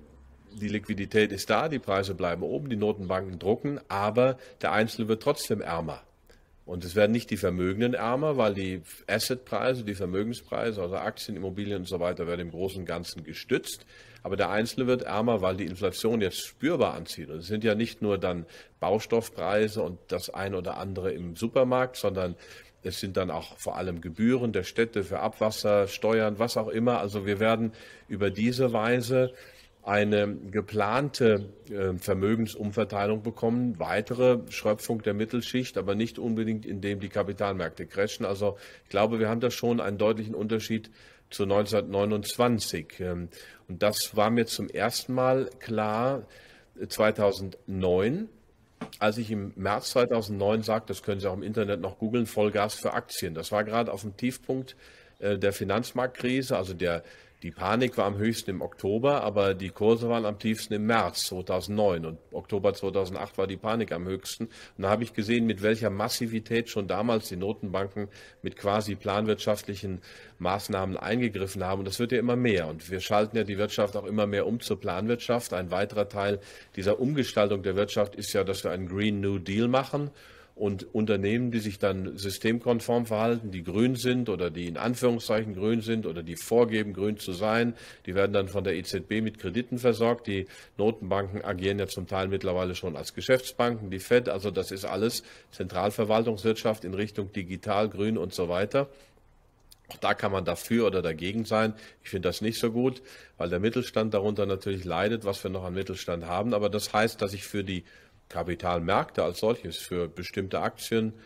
C: die Liquidität ist da, die Preise bleiben oben, die Notenbanken drucken, aber der Einzelne wird trotzdem ärmer. Und es werden nicht die Vermögenden ärmer, weil die Assetpreise, die Vermögenspreise, also Aktien, Immobilien und so weiter, werden im Großen und Ganzen gestützt. Aber der Einzelne wird ärmer, weil die Inflation jetzt spürbar anzieht. Und es sind ja nicht nur dann Baustoffpreise und das ein oder andere im Supermarkt, sondern es sind dann auch vor allem Gebühren der Städte für Abwasser, Steuern, was auch immer. Also wir werden über diese Weise eine geplante äh, Vermögensumverteilung bekommen, weitere Schröpfung der Mittelschicht, aber nicht unbedingt, indem die Kapitalmärkte crashen. Also ich glaube, wir haben da schon einen deutlichen Unterschied zu neunzehnhundertneunundzwanzig. Ähm, und das war mir zum ersten Mal klar äh, zweitausendneun. Als ich im März zweitausendneun sagte, das können Sie auch im Internet noch googeln, Vollgas für Aktien. Das war gerade auf dem Tiefpunkt äh, der Finanzmarktkrise. Also der, die Panik war am höchsten im Oktober, aber die Kurse waren am tiefsten im März zweitausendneun. Und Oktober zweitausendacht war die Panik am höchsten. Und da habe ich gesehen, mit welcher Massivität schon damals die Notenbanken mit quasi planwirtschaftlichen Maßnahmen eingegriffen haben. Und das wird ja immer mehr. Und wir schalten ja die Wirtschaft auch immer mehr um zur Planwirtschaft. Ein weiterer Teil dieser Umgestaltung der Wirtschaft ist ja, dass wir einen Green New Deal machen. Und Unternehmen, die sich dann systemkonform verhalten, die grün sind oder die in Anführungszeichen grün sind oder die vorgeben, grün zu sein, die werden dann von der E Z B mit Krediten versorgt. Die Notenbanken agieren ja zum Teil mittlerweile schon als Geschäftsbanken, die Fed. Also das ist alles Zentralverwaltungswirtschaft in Richtung digital, grün und so weiter. Auch da kann man dafür oder dagegen sein. Ich finde das nicht so gut, weil der Mittelstand darunter natürlich leidet, was wir noch an Mittelstand haben. Aber das heißt, dass ich für die Kapitalmärkte als solches, für bestimmte Aktien,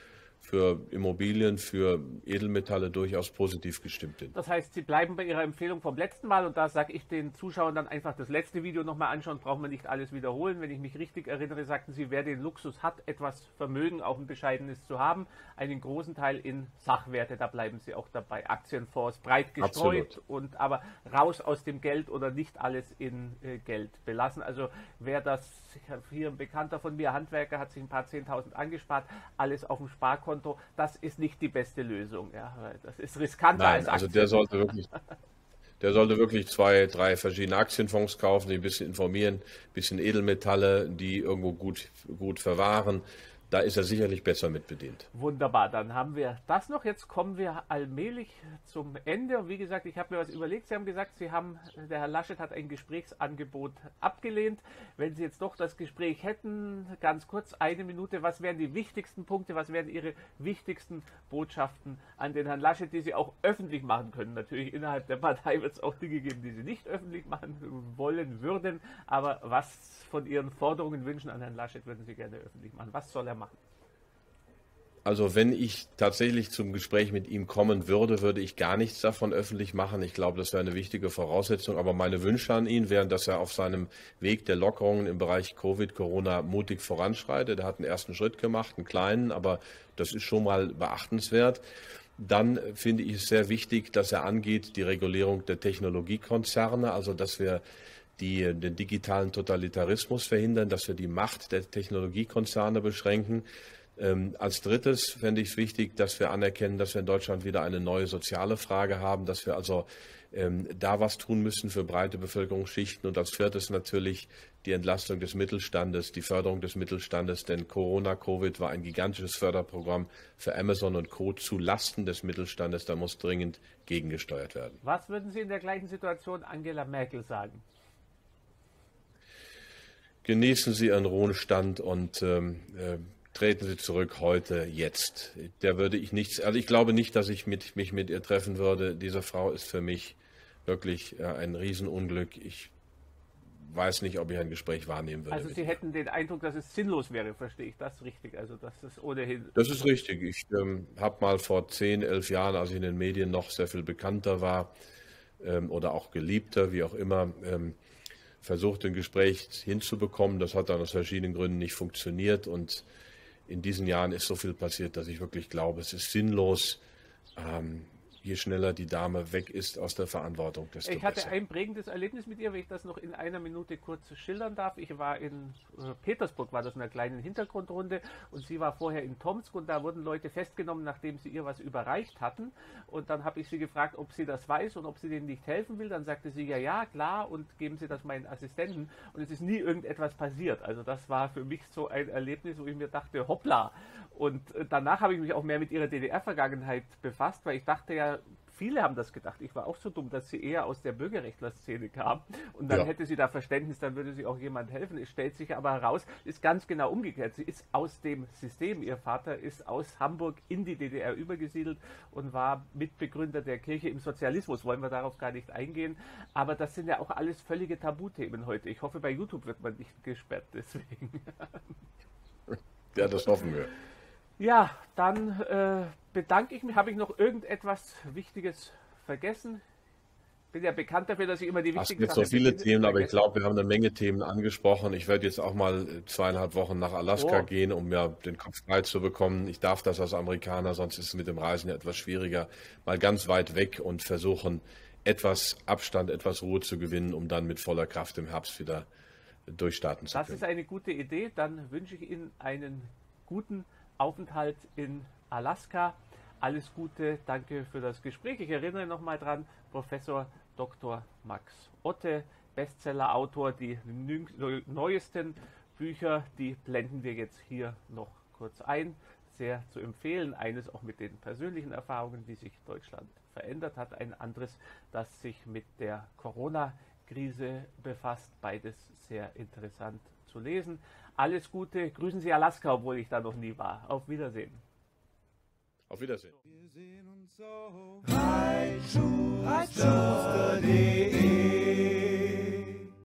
C: für Immobilien, für Edelmetalle durchaus positiv gestimmt bin.
B: Das heißt, Sie bleiben bei Ihrer Empfehlung vom letzten Mal und da sage ich den Zuschauern dann einfach das letzte Video nochmal anschauen, brauchen wir nicht alles wiederholen. Wenn ich mich richtig erinnere, sagten Sie, wer den Luxus hat, etwas Vermögen, auch ein bescheidenes zu haben, einen großen Teil in Sachwerte, da bleiben Sie auch dabei. Aktienfonds breit gestreut,
C: Absolut.
B: und aber raus aus dem Geld oder nicht alles in äh, Geld belassen. Also wer das, hier ein Bekannter von mir, Handwerker, hat sich ein paar Zehntausend angespart, alles auf dem Sparkonto, das ist nicht die beste Lösung. Ja, weil das ist riskanter
C: Nein,
B: als Aktien.
C: also der sollte wirklich, der sollte wirklich zwei, drei verschiedene Aktienfonds kaufen, die ein bisschen informieren, ein bisschen Edelmetalle, die irgendwo gut, gut verwahren. Da ist er sicherlich besser mit bedient.
B: Wunderbar, dann haben wir das noch. Jetzt kommen wir allmählich zum Ende. Und wie gesagt, ich habe mir was überlegt. Sie haben gesagt, Sie haben, der Herr Laschet hat ein Gesprächsangebot abgelehnt. Wenn Sie jetzt doch das Gespräch hätten, ganz kurz, eine Minute, was wären die wichtigsten Punkte, was wären Ihre wichtigsten Botschaften an den Herrn Laschet, die Sie auch öffentlich machen können? Natürlich innerhalb der Partei wird es auch Dinge geben, die Sie nicht öffentlich machen wollen würden. Aber was von Ihren Forderungen, Wünschen an Herrn Laschet würden Sie gerne öffentlich machen? Was soll er machen?
C: Also wenn ich tatsächlich zum Gespräch mit ihm kommen würde, würde ich gar nichts davon öffentlich machen. Ich glaube, das wäre eine wichtige Voraussetzung. Aber meine Wünsche an ihn wären, dass er auf seinem Weg der Lockerungen im Bereich Covid, Corona mutig voranschreitet. Er hat einen ersten Schritt gemacht, einen kleinen, aber das ist schon mal beachtenswert. Dann finde ich es sehr wichtig, dass er angeht die Regulierung der Technologiekonzerne, also dass wir die, den digitalen Totalitarismus verhindern, dass wir die Macht der Technologiekonzerne beschränken. Ähm, als drittes fände ich es wichtig, dass wir anerkennen, dass wir in Deutschland wieder eine neue soziale Frage haben, dass wir also ähm, da was tun müssen für breite Bevölkerungsschichten. Und als viertes natürlich die Entlastung des Mittelstandes, die Förderung des Mittelstandes, denn Corona, Covid war ein gigantisches Förderprogramm für Amazon und Co. zu Lasten des Mittelstandes. Da muss dringend gegengesteuert werden.
B: Was würden Sie in der gleichen Situation Angela Merkel sagen?
C: Genießen Sie Ihren Ruhestand und ähm, äh, treten Sie zurück heute, jetzt. Der würde ich nichts, also ich glaube nicht, dass ich mit, mich mit ihr treffen würde. Diese Frau ist für mich wirklich äh, ein Riesenunglück. Ich weiß nicht, ob ich ein Gespräch wahrnehmen würde.
B: Also Sie
C: mit ihr.
B: hätten den Eindruck, dass es sinnlos wäre, verstehe ich das richtig? Also dass es ohnehin...
C: Das ist richtig. Ich ähm, habe mal vor zehn, elf Jahren, als ich in den Medien noch sehr viel bekannter war ähm, oder auch geliebter, wie auch immer, ähm, versucht, ein Gespräch hinzubekommen. Das hat dann aus verschiedenen Gründen nicht funktioniert. Und in diesen Jahren ist so viel passiert, dass ich wirklich glaube, es ist sinnlos, ähm, je schneller die Dame weg ist aus der Verantwortung, desto
B: Ich hatte
C: besser.
B: ein prägendes Erlebnis mit ihr, wenn ich das noch in einer Minute kurz schildern darf. Ich war in äh, Petersburg, war das in einer kleinen Hintergrundrunde, und sie war vorher in Tomsk, und da wurden Leute festgenommen, nachdem sie ihr was überreicht hatten. Und dann habe ich sie gefragt, ob sie das weiß und ob sie denen nicht helfen will. Dann sagte sie, ja, ja, klar, und geben Sie das meinen Assistenten. Und es ist nie irgendetwas passiert. Also das war für mich so ein Erlebnis, wo ich mir dachte, hoppla. Und äh, danach habe ich mich auch mehr mit ihrer D D R-Vergangenheit befasst, weil ich dachte ja, viele haben das gedacht. Ich war auch so dumm, dass sie eher aus der Bürgerrechtler-Szene kam. Und dann
C: Ja.
B: hätte sie da Verständnis, dann würde sie auch jemand helfen. Es stellt sich aber heraus, ist ganz genau umgekehrt. Sie ist aus dem System. Ihr Vater ist aus Hamburg in die D D R übergesiedelt und war Mitbegründer der Kirche im Sozialismus. Wollen wir darauf gar nicht eingehen. Aber das sind ja auch alles völlige Tabuthemen heute. Ich hoffe, bei YouTube wird man nicht gesperrt deswegen.
C: Ja, das hoffen wir.
B: Ja, dann äh, bedanke ich mich. Habe ich noch irgendetwas Wichtiges vergessen? Bin ja bekannt dafür, dass ich immer die
C: Es
B: wichtigen
C: gibt so
B: Sachen
C: viele
B: vergesse-
C: Themen, aber ich
B: vergesse.
C: glaube, wir haben eine Menge Themen angesprochen. Ich werde jetzt auch mal zweieinhalb Wochen nach Alaska
B: Oh.
C: gehen, um mir den Kopf frei zu bekommen. Ich darf das als Amerikaner, sonst ist es mit dem Reisen ja etwas schwieriger. Mal ganz weit weg und versuchen, etwas Abstand, etwas Ruhe zu gewinnen, um dann mit voller Kraft im Herbst wieder durchstarten zu
B: Das
C: können.
B: ist eine gute Idee. Dann wünsche ich Ihnen einen guten Aufenthalt in Alaska. Alles Gute, danke für das Gespräch. Ich erinnere nochmal dran, Professor Doktor Max Otte, Bestseller-Autor, die nü- neuesten Bücher, die blenden wir jetzt hier noch kurz ein. Sehr zu empfehlen. Eines auch mit den persönlichen Erfahrungen, wie sich Deutschland verändert hat. Ein anderes, das sich mit der Corona-Krise befasst. Beides sehr interessant zu lesen. Alles Gute. Grüßen Sie Alaska, obwohl ich da noch nie war. Auf Wiedersehen.
C: Auf Wiedersehen.
A: Wir sehen uns so. Reitschuster.de